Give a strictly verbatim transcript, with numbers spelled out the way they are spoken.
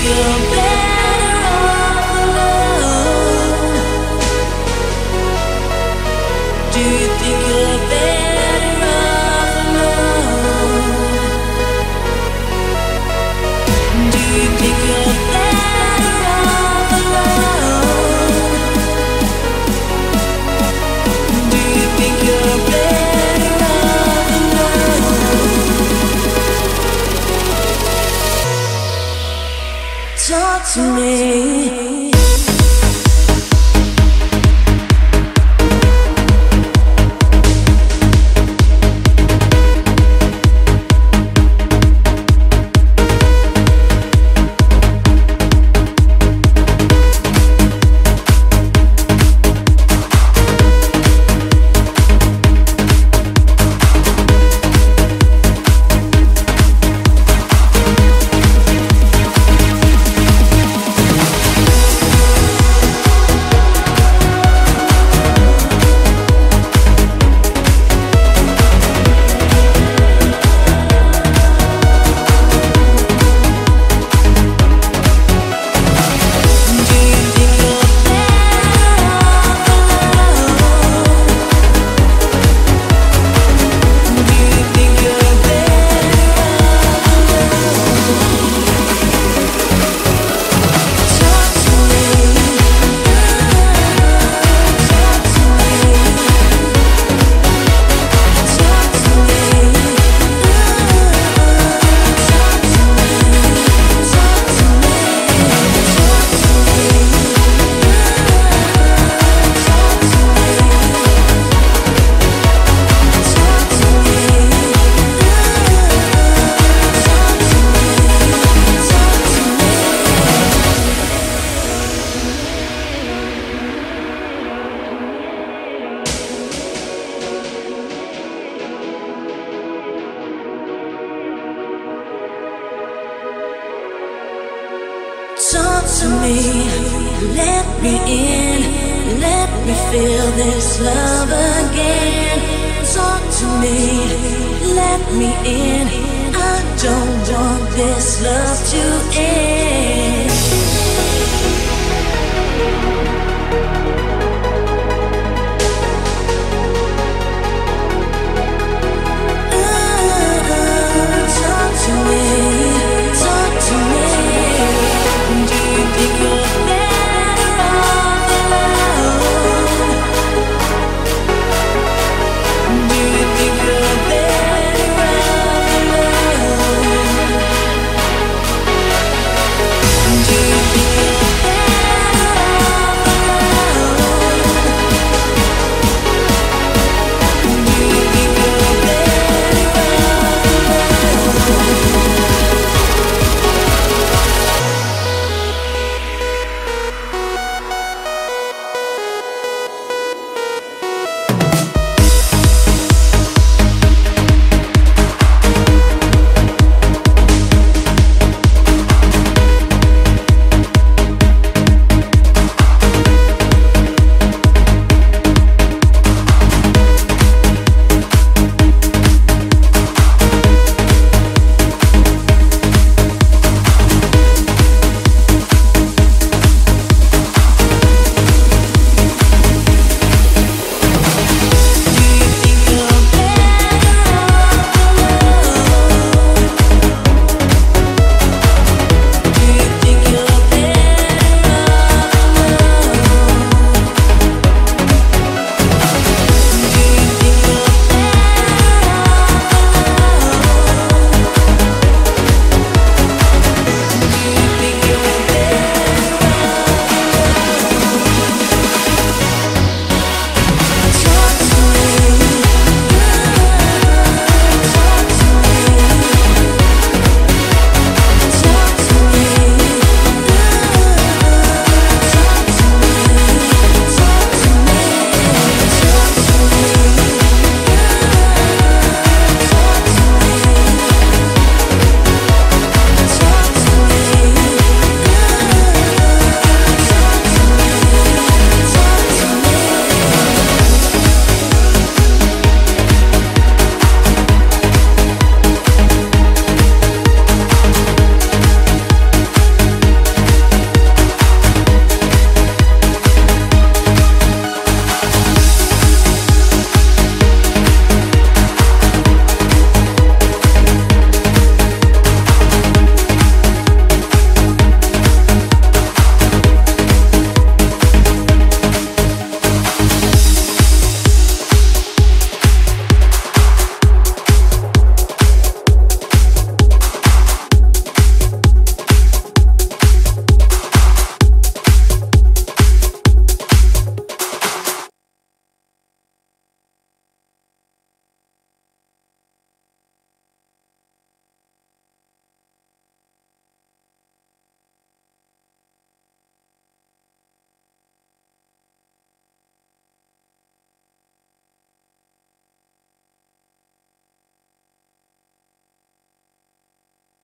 you're better off alone? Do you think you're better off alone? Do you think you're better off alone? Do you think you're better off alone? Talk to me. Talk to me, let me in, let me feel this love again. Talk to me, let me in, I don't want this love to end. Uh, talk to me, talk to me. Do you think you're better off alone? Do you think you're better off alone? Do